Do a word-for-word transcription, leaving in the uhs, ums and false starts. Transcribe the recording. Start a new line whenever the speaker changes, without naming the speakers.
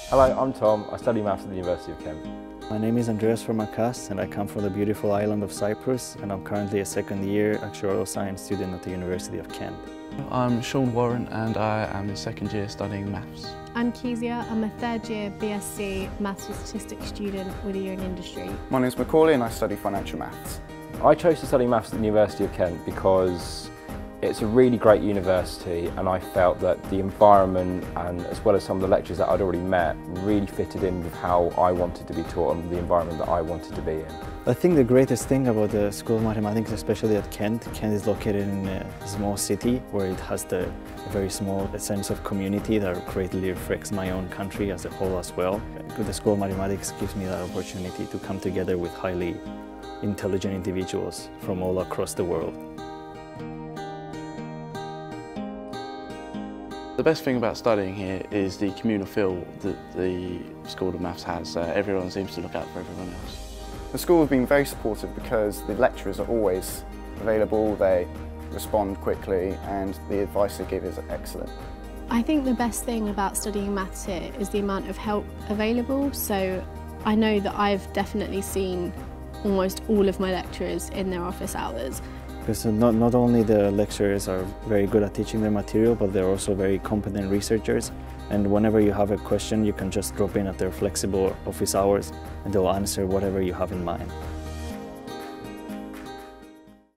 Hello, I'm Tom. I study maths at the University of Kent.
My name is Andreas Formakas and I come from the beautiful island of Cyprus, and I'm currently a second year Actuarial Science student at the University of Kent.
I'm Sean Warren and I am in second year studying maths.
I'm Kezia. I'm a third year B S c Maths with Statistics student with a year in industry.
My name is Macaulay and I study financial maths.
I chose to study maths at the University of Kent because it's a really great university, and I felt that the environment, and as well as some of the lecturers that I'd already met, really fitted in with how I wanted to be taught and the environment that I wanted to be in.
I think the greatest thing about the School of Mathematics, especially at Kent, Kent is located in a small city where it has the very small sense of community that greatly reflects my own country as a whole as well. The School of Mathematics gives me that opportunity to come together with highly intelligent individuals from all across the world.
The best thing about studying here is the communal feel that the School of Maths has. Uh, everyone seems to look out for everyone else.
The school have been very supportive because the lecturers are always available, they respond quickly, and the advice they give is excellent.
I think the best thing about studying maths here is the amount of help available. So I know that I've definitely seen almost all of my lecturers in their office hours.
Because not, not only the lecturers are very good at teaching their material, but they're also very competent researchers. And whenever you have a question, you can just drop in at their flexible office hours and they'll answer whatever you have in mind.